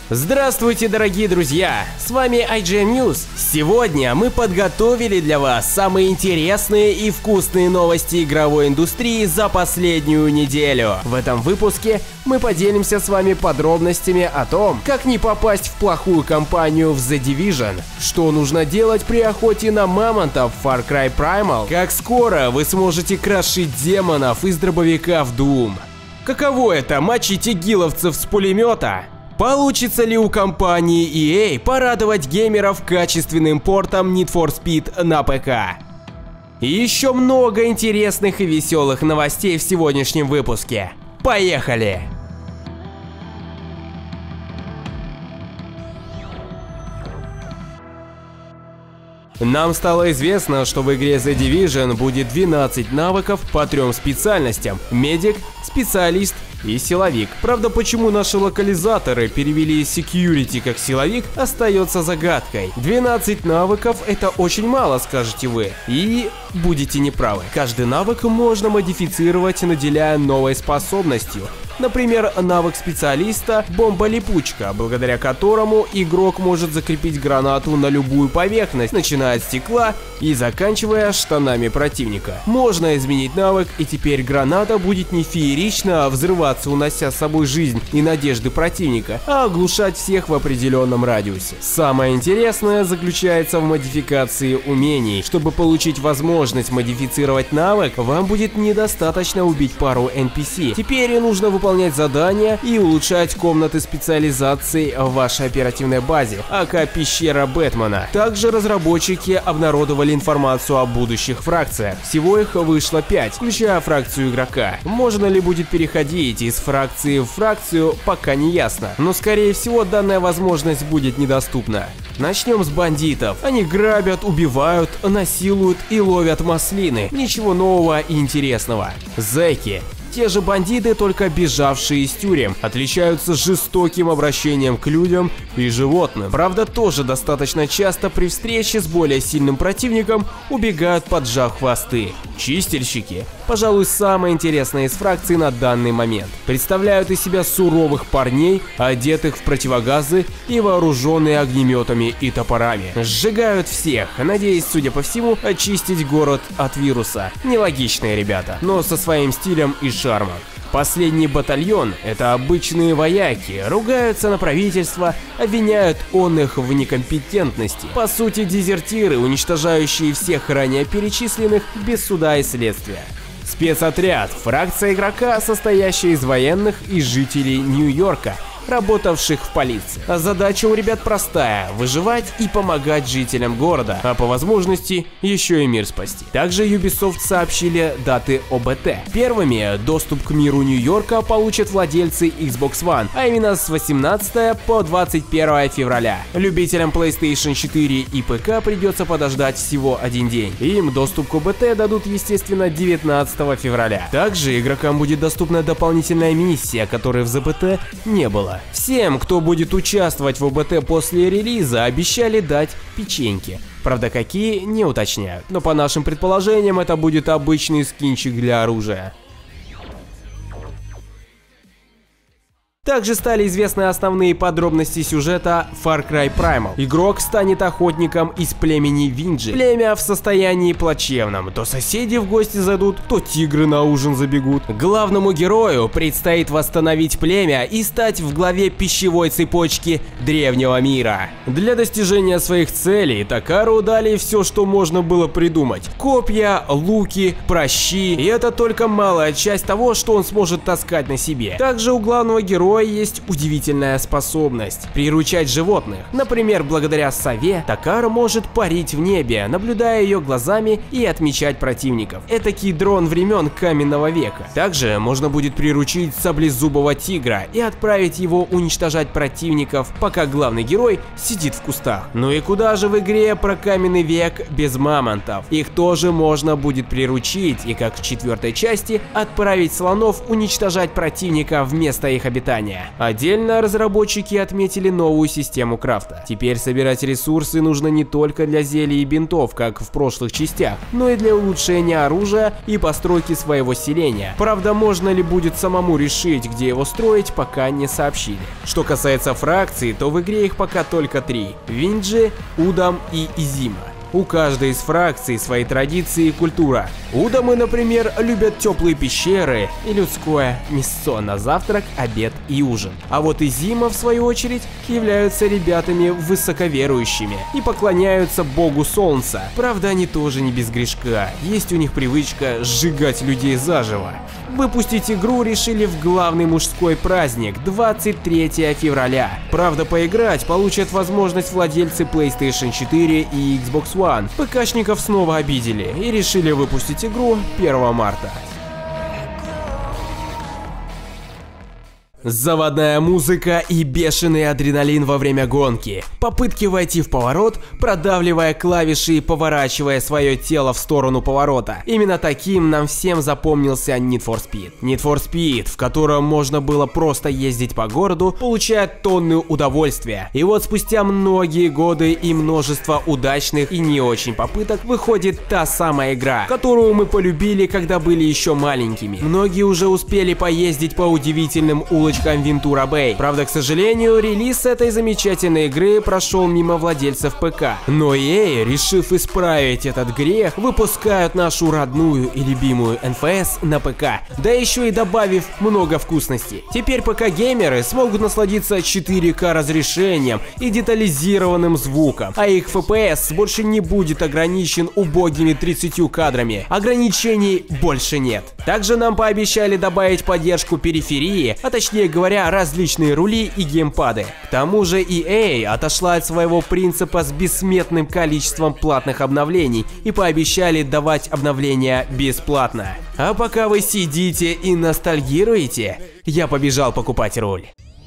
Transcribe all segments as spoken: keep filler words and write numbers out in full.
Здравствуйте, дорогие друзья! С вами ай джи эн News. Сегодня мы подготовили для вас самые интересные и вкусные новости игровой индустрии за последнюю неделю. В этом выпуске мы поделимся с вами подробностями о том, как не попасть в плохую компанию в The Division, что нужно делать при охоте на мамонтов в Far Cry Primal, как скоро вы сможете крошить демонов из дробовика в Doom. Каково это — мочить игиловцев с пулемета? Получится ли у компании и эй порадовать геймеров качественным портом Need for Speed на ПК? И еще много интересных и веселых новостей в сегодняшнем выпуске. Поехали! Нам стало известно, что в игре The Division будет двенадцать навыков по трем специальностям – медик, специалист и силовик. Правда, почему наши локализаторы перевели security как силовик, остается загадкой. двенадцать навыков – это очень мало, скажете вы. И будете неправы. Каждый навык можно модифицировать, наделяя новой способностью. Например, навык специалиста – бомба-липучка, благодаря которому игрок может закрепить гранату на любую поверхность, начиная от стекла и заканчивая штанами противника. Можно изменить навык, и теперь граната будет не феерично взрываться, унося с собой жизнь и надежды противника, а оглушать всех в определенном радиусе. Самое интересное заключается в модификации умений. Чтобы получить возможность модифицировать навык, вам будет недостаточно убить пару эн пи си. Теперь нужно выполнять выполнять задания и улучшать комнаты специализации в вашей оперативной базе, ака пещера Бэтмена. Также разработчики обнародовали информацию о будущих фракциях. Всего их вышло пять, включая фракцию игрока. Можно ли будет переходить из фракции в фракцию, пока не ясно, но скорее всего данная возможность будет недоступна. Начнем с бандитов. Они грабят, убивают, насилуют и ловят маслины. Ничего нового и интересного. Зэки. Те же бандиты, только бежавшие из тюрем, отличаются жестоким обращением к людям и животным. Правда, тоже достаточно часто при встрече с более сильным противником убегают, поджав хвосты. Чистильщики, пожалуй, самое интересное из фракций на данный момент. Представляют из себя суровых парней, одетых в противогазы и вооруженные огнеметами и топорами. Сжигают всех, надеясь, судя по всему, очистить город от вируса. Нелогичные ребята, но со своим стилем и шармом. Последний батальон – это обычные вояки, ругаются на правительство, обвиняют он их в некомпетентности. По сути, дезертиры, уничтожающие всех ранее перечисленных без суда и следствия. Спецотряд – фракция игрока, состоящая из военных и жителей Нью-Йорка, работавших в полиции. А задача у ребят простая – выживать и помогать жителям города, а по возможности еще и мир спасти. Также Ubisoft сообщили даты о бэ тэ. Первыми доступ к миру Нью-Йорка получат владельцы Xbox One, а именно с восемнадцатого по двадцать первое февраля. Любителям PlayStation четыре и ПК придется подождать всего один день. Им доступ к о бэ тэ дадут, естественно, девятнадцатого февраля. Также игрокам будет доступна дополнительная миссия, которой в зэ бэ тэ не было. Всем, кто будет участвовать в о бэ тэ после релиза, обещали дать печеньки. Правда, какие, не уточняют. Но по нашим предположениям, это будет обычный скинчик для оружия. Также стали известны основные подробности сюжета Far Cry Primal. Игрок станет охотником из племени Винджи. Племя в состоянии плачевном. То соседи в гости зайдут, то тигры на ужин забегут. Главному герою предстоит восстановить племя и стать в главе пищевой цепочки древнего мира. Для достижения своих целей Такару дали все, что можно было придумать. Копья, луки, пращи. И это только малая часть того, что он сможет таскать на себе. Также у главного героя есть удивительная способность – приручать животных. Например, благодаря сове Такар может парить в небе, наблюдая ее глазами и отмечать противников. Этакий дрон времен каменного века. Также можно будет приручить саблезубого тигра и отправить его уничтожать противников, пока главный герой сидит в кустах. Ну и куда же в игре про каменный век без мамонтов? Их тоже можно будет приручить и, как в четвертой части, отправить слонов уничтожать противника вместо их обитания. выживания. Отдельно разработчики отметили новую систему крафта. Теперь собирать ресурсы нужно не только для зелий и бинтов, как в прошлых частях, но и для улучшения оружия и постройки своего селения. Правда, можно ли будет самому решить, где его строить, пока не сообщили. Что касается фракций, то в игре их пока только три: Винджи, Удам и Изима. У каждой из фракций свои традиции и культура. Удамы, например, любят теплые пещеры и людское мясо на завтрак, обед и ужин. А вот Изима, в свою очередь, являются ребятами высоковерующими и поклоняются богу солнца. Правда, они тоже не без грешка, есть у них привычка сжигать людей заживо. Выпустить игру решили в главный мужской праздник двадцать третьего февраля. Правда, поиграть получат возможность владельцы PlayStation четыре и Xbox One. ПКшников снова обидели и решили выпустить игру первого марта. Заводная музыка и бешеный адреналин во время гонки. Попытки войти в поворот, продавливая клавиши и поворачивая свое тело в сторону поворота. Именно таким нам всем запомнился Need for Speed. Need for Speed, в котором можно было просто ездить по городу, получая тонны удовольствия. И вот спустя многие годы и множество удачных и не очень попыток выходит та самая игра, которую мы полюбили, когда были еще маленькими. Многие уже успели поездить по удивительным улочкам Вентура Бэй. Правда, к сожалению, релиз этой замечательной игры прошел мимо владельцев ПК. Но и эй, решив исправить этот грех, выпускают нашу родную и любимую эн эф эс на ПК, да еще и добавив много вкусностей. Теперь ПК-геймеры смогут насладиться четыре ка разрешением и детализированным звуком, а их эф пи эс больше не будет ограничен убогими тридцатью кадрами. Ограничений больше нет. Также нам пообещали добавить поддержку периферии, а точнее говоря, различные рули и геймпады. К тому же и эй отошла от своего принципа с бессмертным количеством платных обновлений и пообещали давать обновления бесплатно. А пока вы сидите и ностальгируете, я побежал покупать руль.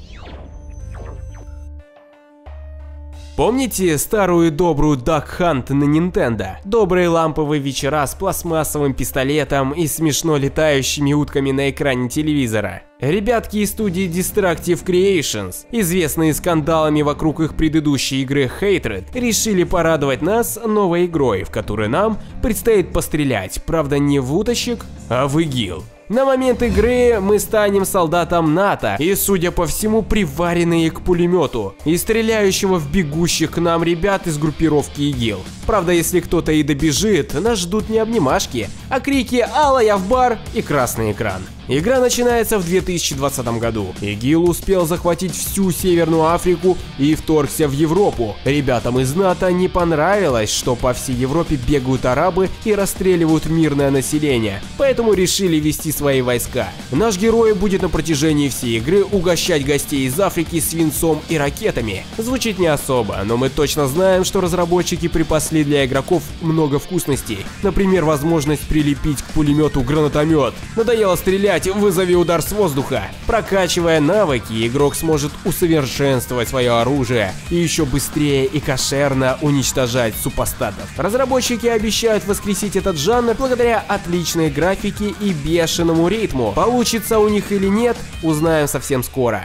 Помните старую добрую Duck Hunt на Nintendo? Добрые ламповые вечера с пластмассовым пистолетом и смешно летающими утками на экране телевизора. Ребятки из студии Destructive Creations, известные скандалами вокруг их предыдущей игры Hatred, решили порадовать нас новой игрой, в которой нам предстоит пострелять, правда не в уточек, а в ИГИЛ. На момент игры мы станем солдатом НАТО и, судя по всему, приваренные к пулемету и стреляющего в бегущих к нам ребят из группировки ИГИЛ. Правда, если кто-то и добежит, нас ждут не обнимашки, а крики «Алла, я в бар!» и красный экран. Игра начинается в две тысячи двадцатом году. ИГИЛ успел захватить всю Северную Африку и вторгся в Европу. Ребятам из НАТО не понравилось, что по всей Европе бегают арабы и расстреливают мирное население, поэтому решили вести свои войска. Наш герой будет на протяжении всей игры угощать гостей из Африки свинцом и ракетами. Звучит не особо, но мы точно знаем, что разработчики припасли для игроков много вкусностей. Например, возможность прилепить к пулемету гранатомет. Надоело стрелять, вызови удар с воздуха. Прокачивая навыки, игрок сможет усовершенствовать свое оружие и еще быстрее и кошерно уничтожать супостатов. Разработчики обещают воскресить этот жанр благодаря отличной графике и бешеному ритму. Получится у них или нет, узнаем совсем скоро.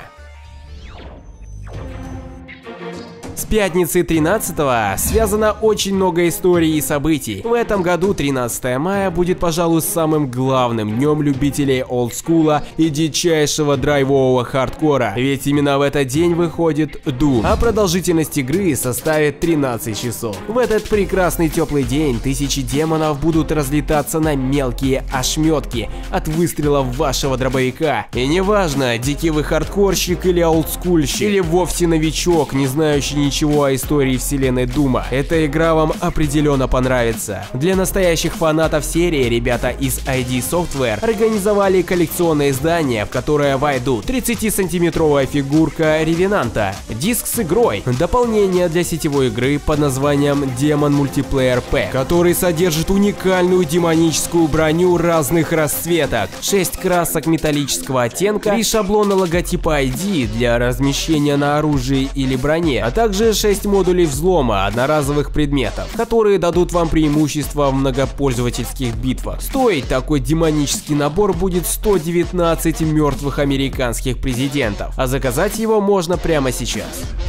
С пятницы тринадцатого связано очень много историй и событий. В этом году тринадцатое мая будет, пожалуй, самым главным днем любителей олдскула и дичайшего драйвового хардкора. Ведь именно в этот день выходит Doom, а продолжительность игры составит тринадцать часов. В этот прекрасный теплый день тысячи демонов будут разлетаться на мелкие ошметки от выстрелов вашего дробовика. И неважно, дикий вы хардкорщик или олдскульщик, или вовсе новичок, не знающий ничего о истории вселенной Дума, эта игра вам определенно понравится. Для настоящих фанатов серии ребята из ай ди Software организовали коллекционное издание, в которое войдут тридцатисантиметровая фигурка Ревенанта, диск с игрой, дополнение для сетевой игры под названием Demon Multiplayer Pack, который содержит уникальную демоническую броню разных расцветок, шесть красок металлического оттенка и шаблона логотипа ай ди для размещения на оружии или броне, а также также шесть модулей взлома одноразовых предметов, которые дадут вам преимущество в многопользовательских битвах. Стоить такой демонический набор будет сто девятнадцать мертвых американских президентов, а заказать его можно прямо сейчас.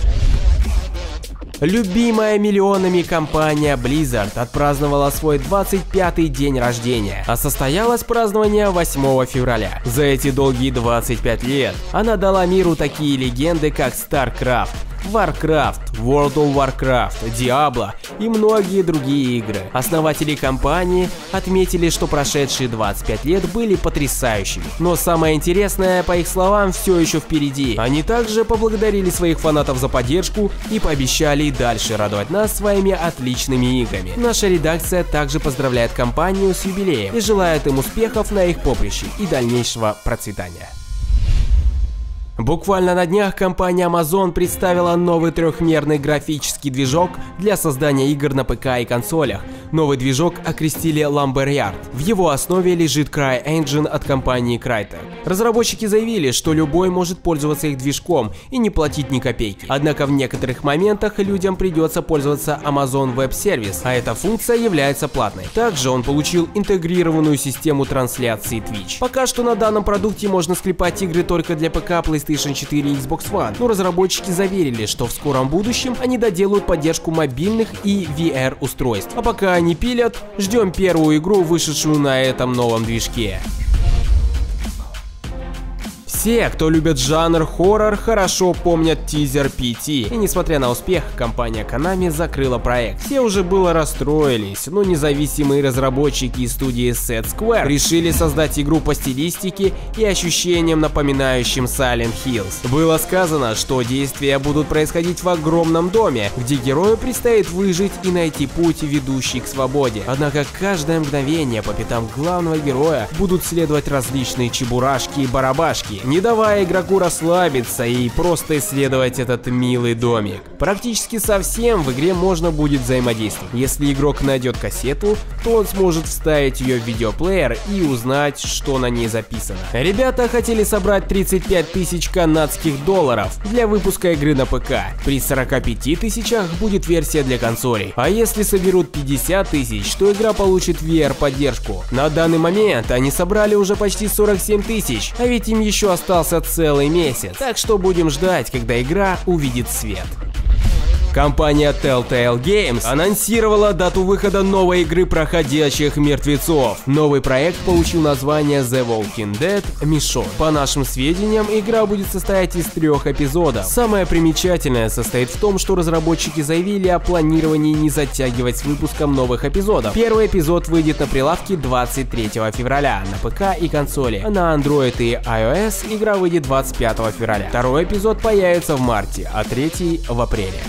Любимая миллионами компания Blizzard отпраздновала свой двадцать пятый день рождения, а состоялось празднование восьмого февраля. За эти долгие двадцать пять лет она дала миру такие легенды, как StarCraft, Warcraft, World of Warcraft, Diablo и многие другие игры. Основатели компании отметили, что прошедшие двадцать пять лет были потрясающими. Но самое интересное, по их словам, все еще впереди. Они также поблагодарили своих фанатов за поддержку и пообещали и дальше радовать нас своими отличными играми. Наша редакция также поздравляет компанию с юбилеем и желает им успехов на их поприще и дальнейшего процветания. Буквально на днях компания Amazon представила новый трехмерный графический движок для создания игр на ПК и консолях. Новый движок окрестили Lumberyard. В его основе лежит CryEngine от компании Crytek. Разработчики заявили, что любой может пользоваться их движком и не платить ни копейки. Однако в некоторых моментах людям придется пользоваться Amazon Web Service, а эта функция является платной. Также он получил интегрированную систему трансляции Twitch. Пока что на данном продукте можно склепать игры только для ПК, PlayStation четыре и Xbox One, но разработчики заверили, что в скором будущем они доделают поддержку мобильных и ви ар устройств. А пока они пилят, ждем первую игру, вышедшую на этом новом движке. Все, кто любит жанр хоррор, хорошо помнят тизер пи ти, и несмотря на успех, компания Konami закрыла проект. Все уже было расстроились, но независимые разработчики из студии Set Square решили создать игру по стилистике и ощущениям, напоминающим Silent Hills. Было сказано, что действия будут происходить в огромном доме, где герою предстоит выжить и найти путь, ведущий к свободе. Однако каждое мгновение по пятам главного героя будут следовать различные чебурашки и барабашки, не давая игроку расслабиться и просто исследовать этот милый домик. Практически со всем в игре можно будет взаимодействовать. Если игрок найдет кассету, то он сможет вставить ее в видеоплеер и узнать, что на ней записано. Ребята хотели собрать тридцать пять тысяч канадских долларов для выпуска игры на ПК. При сорока пяти тысячах будет версия для консолей. А если соберут пятьдесят тысяч, то игра получит ви ар поддержку. На данный момент они собрали уже почти сорок семь тысяч, а ведь им еще остался целый месяц. Так что будем ждать, когда игра увидит свет. Компания Telltale Games анонсировала дату выхода новой игры про ходячих мертвецов. Новый проект получил название The Walking Dead Mission. По нашим сведениям, игра будет состоять из трех эпизодов. Самое примечательное состоит в том, что разработчики заявили о планировании не затягивать с выпуском новых эпизодов. Первый эпизод выйдет на прилавке двадцать третьего февраля на ПК и консоли, а на Android и iOS игра выйдет двадцать пятого февраля. Второй эпизод появится в марте, а третий в апреле.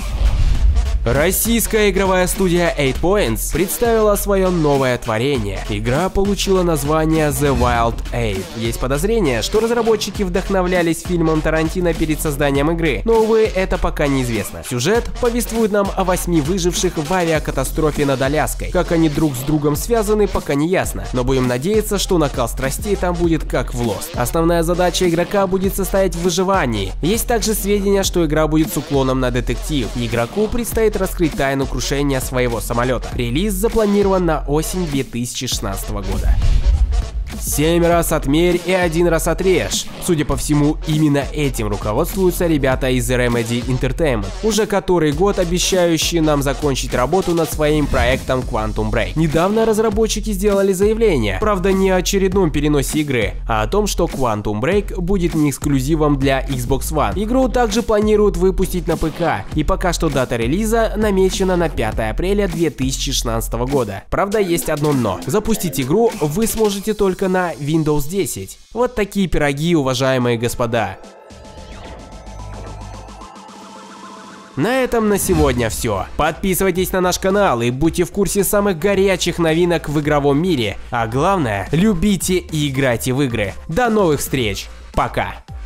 Российская игровая студия эйт Points представила свое новое творение. Игра получила название The Wild Eight. Есть подозрение, что разработчики вдохновлялись фильмом Тарантино перед созданием игры, но, увы, это пока неизвестно. Сюжет повествует нам о восьми выживших в авиакатастрофе над Аляской. Как они друг с другом связаны, пока не ясно, но будем надеяться, что накал страстей там будет как в Lost. Основная задача игрока будет состоять в выживании. Есть также сведения, что игра будет с уклоном на детектив. Игроку предстоит раскрыть тайну крушения своего самолета. Релиз запланирован на осень две тысячи шестнадцатого года. Семь раз отмерь и один раз отрежь. Судя по всему, именно этим руководствуются ребята из Remedy Entertainment, уже который год обещающие нам закончить работу над своим проектом Quantum Break. Недавно разработчики сделали заявление, правда не о очередном переносе игры, а о том, что Quantum Break будет не эксклюзивом для Xbox One. Игру также планируют выпустить на ПК, и пока что дата релиза намечена на пятое апреля две тысячи шестнадцатого года. Правда, есть одно но. Запустить игру вы сможете только на Windows десять. Вот такие пироги, уважаемые господа. На этом на сегодня все. Подписывайтесь на наш канал и будьте в курсе самых горячих новинок в игровом мире. А главное, любите и играйте в игры. До новых встреч. Пока.